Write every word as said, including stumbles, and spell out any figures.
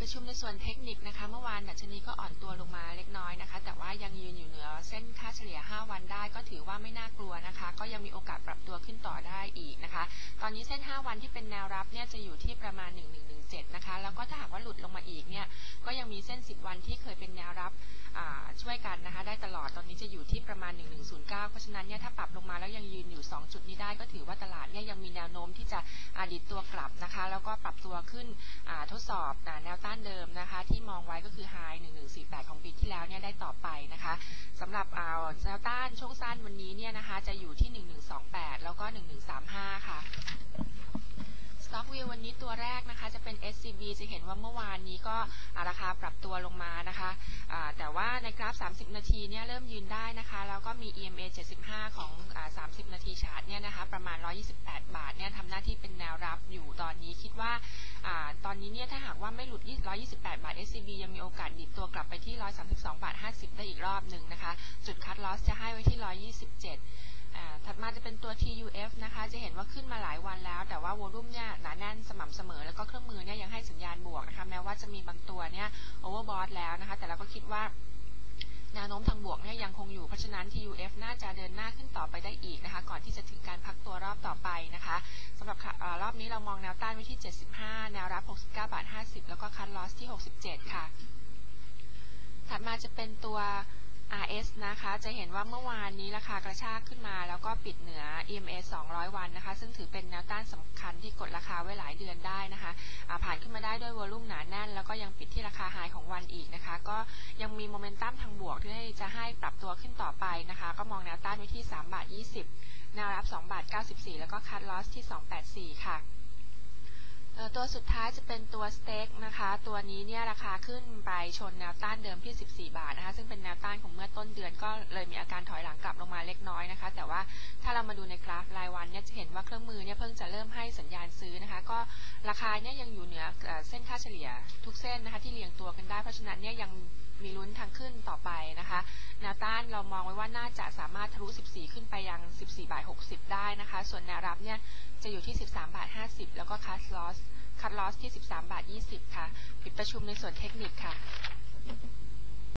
ประชุมในส่วนเทคนิคนะคะเมื่อวานดัชนีก็อ่อนตัวลงมาเล็กน้อยนะคะแต่ว่ายังยืนอยู่เหนือเส้นค่าเฉลี่ยห้าวันได้ก็ถือว่าไม่น่ากลัวนะคะก็ยังมีโอกาสปรับตัวขึ้นต่อได้อีกนะคะตอนนี้เส้นห้าวันที่เป็นแนวรับเนี่ยจะอยู่ที่ประมาณหนึ่งพันหนึ่งร้อยสิบเจ็ดนะคะแล้วก็ถ้าหากว่าหลุดลงมาอีกเนี่ยก็ยังมีเส้นสิบวันที่เคยเป็นแนวรับช่วยกันนะคะได้ตลอดตอนนี้จะอยู่ที่ประมาณหนึ่งพันหนึ่งร้อยเก้าเพราะฉะนั้นเนี่ยถ้าปรับลงมาแล้วยังยืนอยู่สองจุดนี้ได้ก็ถือว่าตลาดเนี่ยยังมีแนวโน้มที่จะดิดตัวกลับนะคะแล้วก็ปรับตัวขึ้นทดสอบแนวต้านเดิมนะคะที่มองไว้ก็คือไฮหนึ่งพันหนึ่งร้อยสี่สิบแปดของปีที่แล้วเนี่ยได้ต่อไปนะคะสำหรับแนวต้านช่วงสั้นวันนี้เนี่ยนะคะจะอยู่ที่หนึ่งพันหนึ่งร้อยยี่สิบแปดแล้วก็หนึ่งพันหนึ่งร้อยสามสิบห้าค่ะStock View วันนี้ตัวแรกนะคะจะเป็น เอส ซี บี จะเห็นว่าเมื่อวานนี้ก็ราคาปรับตัวลงมานะคะแต่ว่าในกราฟสามสิบนาทีเนี่ยเริ่มยืนได้นะคะแล้วก็มี อี เอ็ม เอ เจ็ดสิบห้าของสามสิบนาทีชาร์ตเนี่ยนะคะประมาณหนึ่งร้อยยี่สิบแปดบาทเนี่ยทำหน้าที่เป็นแนวรับอยู่ตอนนี้คิดว่าตอนนี้เนี่ยถ้าหากว่าไม่หลุดหนึ่งร้อยยี่สิบแปดบาท เอส ซี บี ยังมีโอกาสดิดตัวกลับไปที่หนึ่งร้อยสามสิบสองบาทห้าสิบได้อีกรอบหนึ่งนะคะจุดคัทลอสจะให้ไว้ที่หนึ่งร้อยยี่สิบเจ็ดถัดมาจะเป็นตัว ที ยู เอฟ นะคะจะเห็นว่าขึ้นมาหลายวันแล้วแต่ว่าวอลุ่มเนี่ยหนาแน่นสม่ำเสมอแล้วก็เครื่องมือเนี่ยยังให้สัญญาณบวกนะคะแม้ว่าจะมีบางตัวเนี่ยโอเวอร์บอทแล้วนะคะแต่เราก็คิดว่าแนวโน้มทางบวกเนี่ยยังคงอยู่เพราะฉะนั้น ที ยู เอฟ น่าจะเดินหน้าขึ้นต่อไปได้อีกนะคะก่อนที่จะถึงการพักตัวรอบต่อไปนะคะสำหรับรอบนี้เรามองแนวต้านไว้ที่เจ็ดสิบห้าแนวรับหกสิบเก้าบาทห้าสิบแล้วก็คัทลอสที่หกสิบเจ็ดค่ะถัดมาจะเป็นตัวอาร์ เอส นะคะจะเห็นว่าเมื่อวานนี้ราคากระชากขึ้นมาแล้วก็ปิดเหนือ อี เอ็ม เอ สองร้อยวันนะคะซึ่งถือเป็นแนวต้านสำคัญที่กดราคาไว้หลายเดือนได้นะคะผ่านขึ้นมาได้ด้วยวอลุ่มหนาแน่นแล้วก็ยังปิดที่ราคาไฮของวันอีกนะคะก็ยังมีโมเมนตัมทางบวกที่จะให้ปรับตัวขึ้นต่อไปนะคะก็มองแนวต้านไว้ที่สามบาทยี่สิบแนวรับสองบาทเก้าสิบสี่แล้วก็คัทลอสที่สองร้อยแปดสิบสี่ค่ะตัวสุดท้ายจะเป็นตัวสเต็กนะคะตัวนี้เนี่ยราคาขึ้นไปชนแนวต้านเดิมที่สิบสี่บาทนะคะซึ่งเป็นแนวต้านของเมื่อต้นเดือนก็เลยมีอาการถอยหลังกลับลงมาเล็กน้อยนะคะแต่ว่าถ้าเรามาดูในกราฟรายวันเนี่ยจะเห็นว่าเครื่องมือเนี่ยเพิ่งจะเริ่มให้สัญญาณซื้อนะคะก็ราคาเนี่ยยังอยู่เหนือเส้นค่าเฉลี่ยทุกเส้นนะคะที่เรียงตัวกันได้เพราะฉะนั้นเนี่ยยังมีลุ้นทางขึ้นต่อไปนะคะแนวต้านเรามองไว้ว่าน่าจะสามารถทะลุสิบสี่ขึ้นไปยังสิบสี่บาทหกสิบได้นะคะส่วนแนวรับเนี่ยจะอยู่ที่สิบสามบาทห้าสิบแล้วก็คัทลอสคัทลอสที่สิบสามบาทยี่สิบค่ะปิดประชุมในส่วนเทคนิคค่ะ